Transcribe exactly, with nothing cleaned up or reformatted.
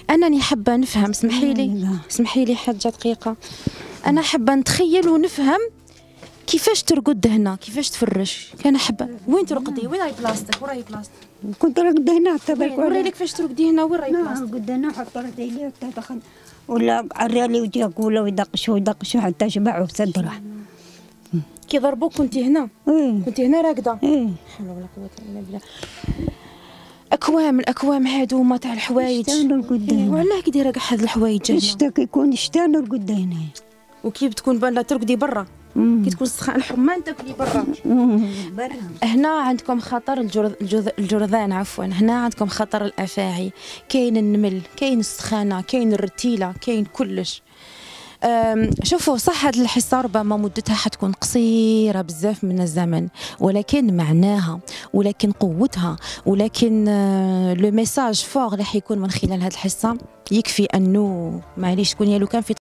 انني حابه نفهم، اسمحي لي اسمحي لي حاجه دقيقه. انا حابه نتخيل ونفهم كيفاش ترقد هنا، كيفاش تفرش. كان حابه وين ترقدي؟ وين راهي بلاصتك؟ وين راهي بلاصتك؟ كنت راقده هنا تبارك. وري لي كيفاش ترقدي هنا. وين راهي بلاصتك؟ نرقد هنا، حط راسي لي تدخل ولا عرالي وجهك ولا يدقشوا يدقشوا حتى شبعوا صدره. كي ضربوك كنتي هنا؟ ايه كنتي هنا راقده؟ ايه. حول ولا قوه الا بالله. اكوام الاكوام هادوما تاع الحوايج. شتا نرقد هنا. وعلاه كي دايره كاع هاد الحوايج هنا؟ شتا كيكون شتا نرقد هنا. وكيف تكون بان لا ترقدي برا؟ كي تكون سخان الحمان تاكلي برا. برا. هنا عندكم خطر الجرذ... الجرذ... الجرذان عفوا. هنا عندكم خطر الافاعي، كاين النمل، كاين السخانه، كاين الرتيله، كاين كلش. شوفوا صح هذه الحصه ربما مدتها حتكون قصيره بزاف من الزمن، ولكن معناها ولكن قوتها ولكن لو ميساج فور اللي حيكون من خلال هذه الحصه يكفي انه معليش تكون يا لو كان في